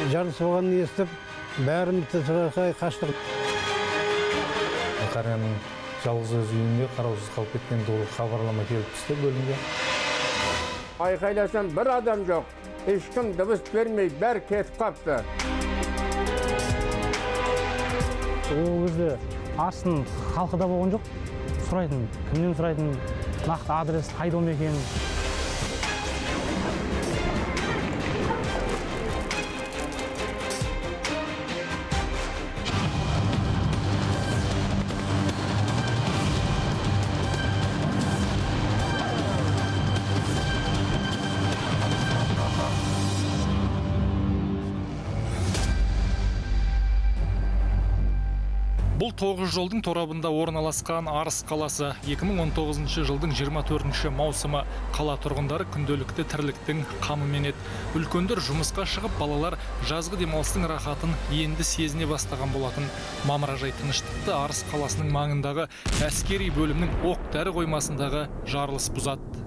жарылыс болғанын естіп, бәріміз тысырақай қаштық. Қарияның жалғыз өз үйінде қараусыз қалып кеткен туралы хабарлама келіп түсті бөлімге. Айқайласам бір адам жоқ, ешкім дыбыс бермей, бәрі кетіп қапты. Ол кезде арыстың халқы да болған жоқ. Сұрайтын, кімнен сұрайтын, нақты адрес қайда екен. Бұл 9 жолдың торабында орналасқан Арыс қаласы 2019 жылдың 24 маусымы. Қала тұрғындары күнделікті тірліктің қамымен еді. Үлкендер жұмысқа шығып, балалар жазғы демалыстың рахатын енді сезіне бастаған болатын. Мамыражай тыныштықты Арыс қаласының маңындағы әскери бөлімнің оқ-дәрі қоймасындағы жарылыс бұзады.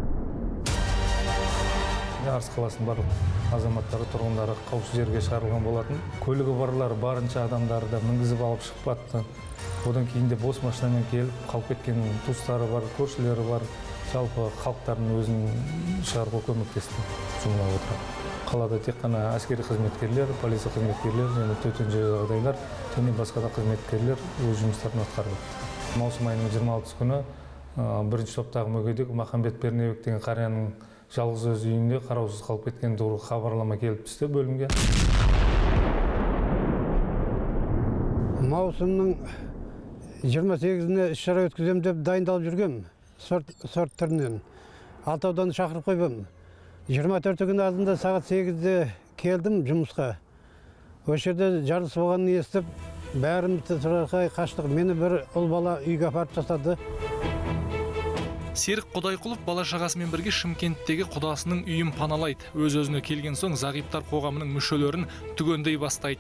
Арыс қаласының барлық азаматтары, тұрғындары қауіпсіз жерге шығарылған болатын. Көлігі барлар барынша адамдарды мінгізіп алып шықпатты. Одан кейін де бос машинамен келіп, қалып кеткен туыстары бар, көршілері бар. Жалпы халықтардың өзін шығаруға көмектесті. Жұмыла отырып. Қалада тек қана әскери қызметкерлер, полиция қызметкерлер және төтенше жағдайлар және басқа да қызметкерлер өз жұмыстарын атқарды. Маусым айының 26 күні бірінші топтағы мүгедек Махамбет Пернебек деген қарияның жалғыз өз үйінде қараусыз қалып кеткен туралы хабарлама келіп түсті бөлімге. Маусымның 28-іне іс-шара өткізем деп дайындалып жүргем, сорт түрінен. Алтаудан шақырып қойбым. 24 күні алдында сағат 8-де келдім жұмысқа. Осы жерде жарылыс болғанын естіп, бәріміз тысырақай қаштық. Мені бір ұл бала үйге апарып тастады. Серік Құдайқұлов бала-шағасымен бірге Шымкенттегі құдасының үйін паналайды. Өз-өзіне келген соң зағиптар қоғамының мүшелерін түгендей бастайды.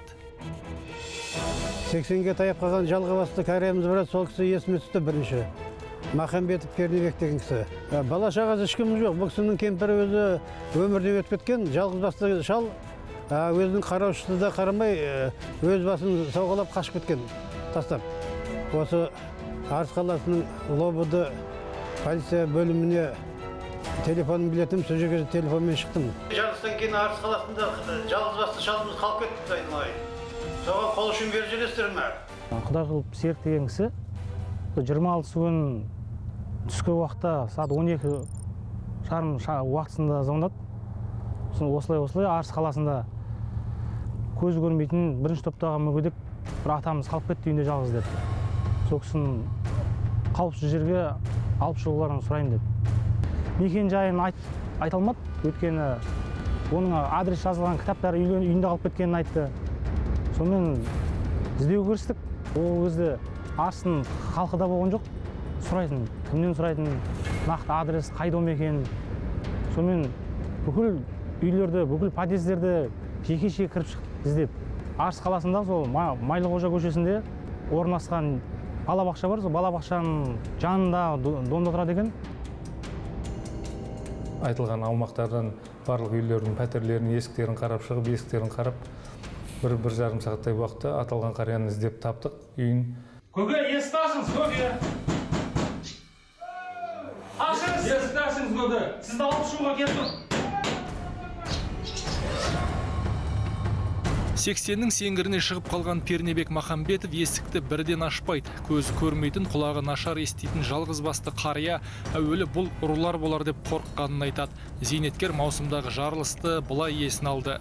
80-ге таяп қалған жалға басты кәріміз бар, сол кісі есіме түсті бірінші. Махамбетов Пернебек деген кісі. Бала-шағасы ешкім жоқ. Бұл кісінің кемпірі өзі өмірден өтіп кеткен, жалғыз басты шал, өзінің қараушысы да қарамай, өз басын сауғалап қашып кеткен, тастап. Осы Арыс қаласының лобыды полиция бөліміне телефонын білетім, сол жерге телефонмен шықтым. Жарылыстан кейін Арыс қаласында жалғыз басты шалымыз қалып кетті айналайын. Соған қол үшін беріп жүресіздер ме? Құдайқұлов Серік деген кісі 26 күн түскі уақытта сағат 12:30 уақытысында звондады. Осылай Арыс қаласында көзі көрмейтін бірінші топтағы мүгедек бір атамыз қалып кетті үйінде жалғыз деп. Сол кісінің қауіпсіз жерге алып шығуларын сұрайын деп. Мекен жайын айта алмады, өйткені оның адрес жазылған кітаптары үйінде қалып кеткенін айтты. Сонымен іздеуге кірістік. Ол кезде Арыстың халқы да болған жоқ. Сұрайтын, кімнен сұрайтын, нақты адрес қайда екен. Сонымен бүкіл үйлерді, бүкіл подъездерді жеке-жеке кіріп шықтық іздеп. Арыс қаласында сол Майлықожа көшесінде орналасқан балабақша бар, сол балабақшаның жанында домда тұрады екен. Айтылған аумақтардан барлық үйлердің пәтерлерінің есіктерін қарап шығып, есіктерін қарап, бір жарым сағаттай уақытта аталған қарияны іздеп таптық үйін. Көке, есікті ашыңыз, көке! Ашыңыз! Есікті ашыңыз, көке! Сізді алып шығуға келдім. 80-нің сеңгіріне шығып қалған Пернебек Махамбетов есікті бірден ашпайды. Көзі көрмейтін, құлағы нашар еститін жалғыз басты қария әуелі бұл ұрылар болар деп қорыққанын айтады. Зейнеткер маусымдағы жарылысты бұлай есін алды.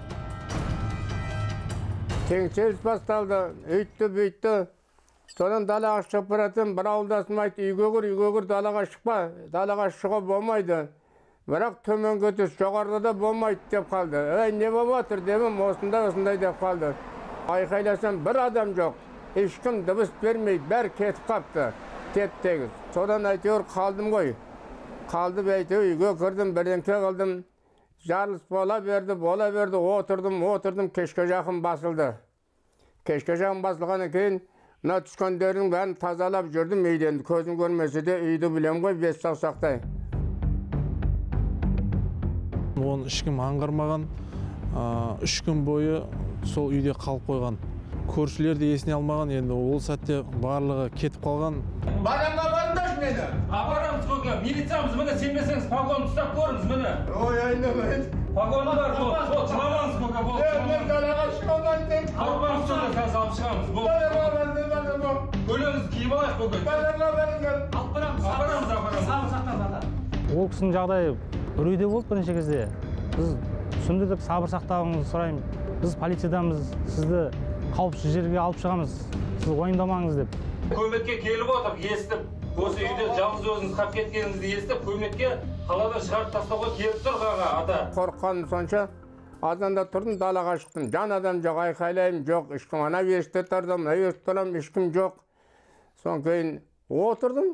Теңселіс басталды, өйтті. Содан далаға шығып баратын, бір ауылдасым айтты, үйге кір, далаға шықпа, далаға шыға болмайды. Бірақ төменге түс, жоғарыда да болмайды деп қалды. Не болып отыр демім, осындай деп қалды. Айқайласам бір адам жоқ, ешкім дыбыс бермейді, бәрі кетіп қапты, теп-тегіс. Содан әйтеуір қалдым ғой. Қалдым әйтеуір үйге кірдім, бірдеңке қылдым. Жарылыс бола берді, отырдым, кешке жақын басылды. Кешке жақын басылғаннан кейін, мына түскендердің бәрін тазалап жүрдім үйден. Көзім көрмесе де үйді білем ғой, 5 саусақтай. Оны ешкім аңғармаған, 3 күн бойы сол үйде қалып қойған. Көршілер де есіне алмаған, енді ол сәтте барлығы кетіп қалған. Баламға барыңдаршы мені. Апарамыз көке, милициямыз міне, сенбесеңіз погонды ұстап көріңіз міне. Ой, айналайын. Погоны бар, бол, жыламаңыз көке, бол. Мен далаға шығамайын. Алпамыз көке, қазір алып шығамыз, бол. Көлеңізді киіп алайық көке. Апарамыз. Ол кісінің жағдайы үрейде болды бірнеше кезде. Біз түсіндірдік, сабыр сақтауыңызды сұраймын. Біз полициядамыз, сізді қауіпсіз жерге алып шығамыз. Сіз уайымдамаңыз деп. Көмекке келіп отыр, естіп. Осы үйде жалғыз өзіңіз қалып кеткеніңізді естіп, көмекке қаладан шығарып тастауға келіп тұр аға, ата. Қорыққаным сонша, азанда тұрдым, далаға шықтым. Жан адам жоқ, айқайлаймын, жоқ. Ешкім ана верште тұрдым, мына верште тұрам, ешкім жоқ. Содан кейін отырдым.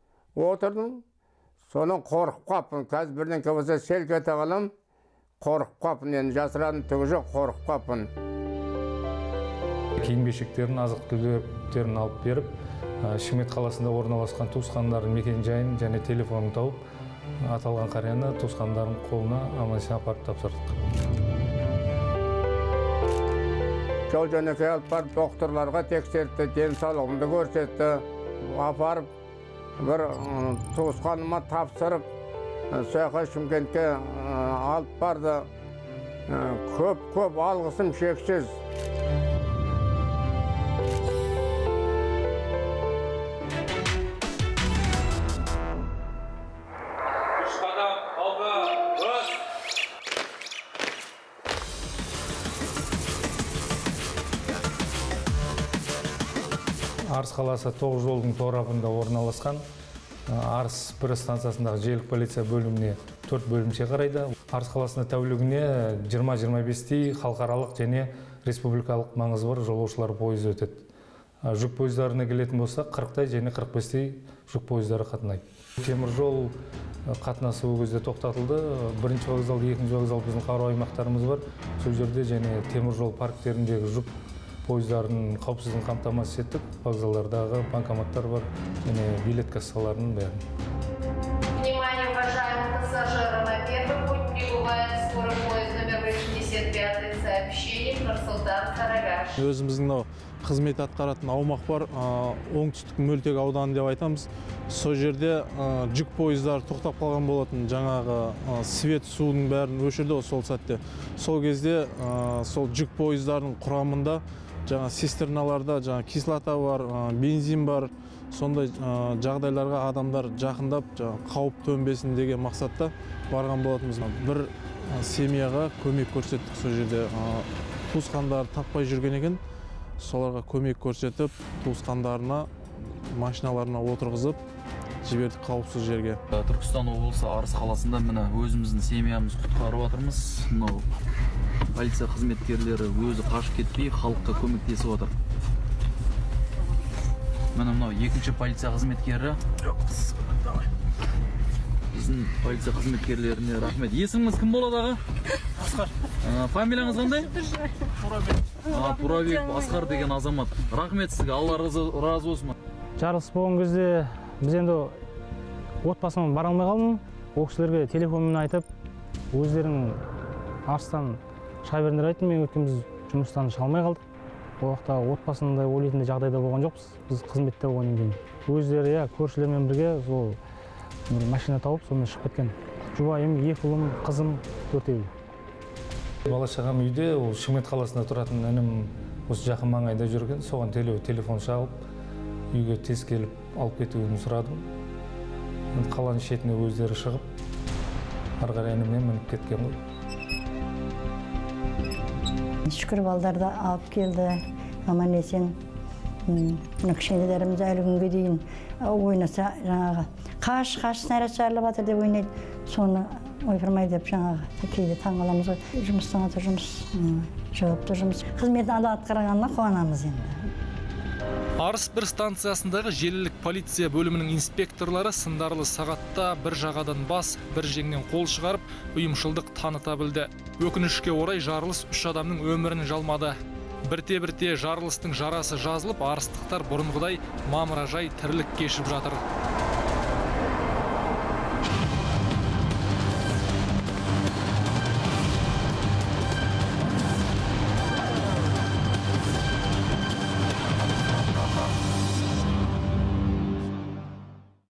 Соның қорқып қаппын. Қазір бірдеңке болса селк ете қалам. Қорқып қаппын, енді жасырадым түгі жоқ, қорқып қаппын. Киім-кешектерін, азық-түліктерін алып беріп, Шымкент қаласында орналасқан туысқандардың мекен-жайын және телефонын тауып, аталған қарияны туысқандардың қолына аман-есен апарып тапсырдық. Жол-жөнекей алып барып, докторларға тексертті, денсаулығымды көрсетті, апарып, бір туысқаныма тапсырып, сояққа Шымкентке алып барды. Көп алғысым шексіз. Арыс қаласы 9 жолдың торабында орналасқан. Арыс 1 станциясындағы желілік полиция бөліміне 4 бөлімше қарайды. Арыс қаласында тәулігіне 20-25 халықаралық және республикалық маңызы бар жолаушылар пойызы өтеді. Жүк пойыздарына келетін болса, 40-тай және 45-тай жүк пойыздары қатынайды. Темір жол қатынасы ол кезде тоқтатылды. Бірінші вокзал, екінші вокзал біздің қару аймақтарымыз бар. Сол жерде және темір жол парктеріндегі жүк пойыздардың қауіпсіздігін қамтамасыз еттік. Вокзалдардағы банкоматтар бар және билет кассаларының бәрін. Внимание, уважаемые пассажиры, на первый путь прибывает скорый поезд номер 85 сообщение Нұр-Сұлтан-Сарыағаш. Өзіміздің қызмет атқаратын аумақ бар, оңтүстік мөлтек ауданы деп айтамыз. Сол жерде жүк пойыздары тоқтап қалған болатын, жаңағы свет судың бәрін өшірді сол сәтте. Сол кезде сол жүк пойыздардың құрамында жаңа цистерналарда жаңа кислота бар, бензин бар. Сондай жағдайларға адамдар жақындап, қауіп төнбесін деген мақсатта барған болатынбыз. Бір семьяға көмек көрсеттік сол жерде. Туысқандар таппай жүрген екен, соларға көмек көрсетіп, туысқандарына машиналарына отырғызып жібердік қауіпсіз жерге. Түркістан облысы Арыс қаласында міне өзіміздің семьямыз құтқарып жатырмыз. Мынау полиция қызметкерлері өзі қашып кетпей халыққа көмектесіп отыр. Міне мынау екінші полиция қызметкері. Біздің полиция қызметкерлеріне рахмет. Есіміңіз кім болады аға? Асқар. Фамилияңыз қандай? Турабек Асқар деген азамат. Рахмет сізге, Алла разы болсын. Жарылыс болған кезде біз енді отбасымен бара алмай қалдым. Ол кісілерге телефонмен айтып, өздерінің Арыстан шыға беріңдер айттым. Мен өткен біз жұмыстан шыға алмай қалдық. Ол уақытта отбасында ойлайтындай жағдайда болған жоқпыз. Біз қызметте болғаннан кейін. Өздері көршілермен бірге сол машина тауып, сонымен шығып кеткен. Жұбайым, 2 ұлым, қызым, 4 Бала-шағам үйде, ол Шымкент қаласында тұратын інім осы жақын маңайда жүрген. Соған телефон шалып, үйге тез келіп алып кетуін сұрадым. Қаланың шетіне өздері шығып, ары қарай ініммен мініп кеткен ғой. Шүкір балдарды алып келді, аман-есен. Мына кішкентелеріміз әлі күнге дейін ойнаса, жаңағы қаш снаряд жарылып жатыр деп ойнайды. Соны ойпырмай деп жаңағы кейде таңғаламыз ғой. Жұмыстан атыр жұмыс, жауапты жұмыс. Қызметін ада атқарғанына қуанамыз енді. Арыс 1 станциясындағы желілік полиция бөлімінің инспекторлары сындарлы сағатта бір жағадан бас, бір жеңнен қол шығарып, ұйымшылдық таныта білді. Өкінішке орай жарылыс 3 адамның өмірін жалмады. Бірте-бірте жарылыстың жарасы жазылып, арыстықтар бұрынғыдай мамыражай тірлік кешіп жатыр.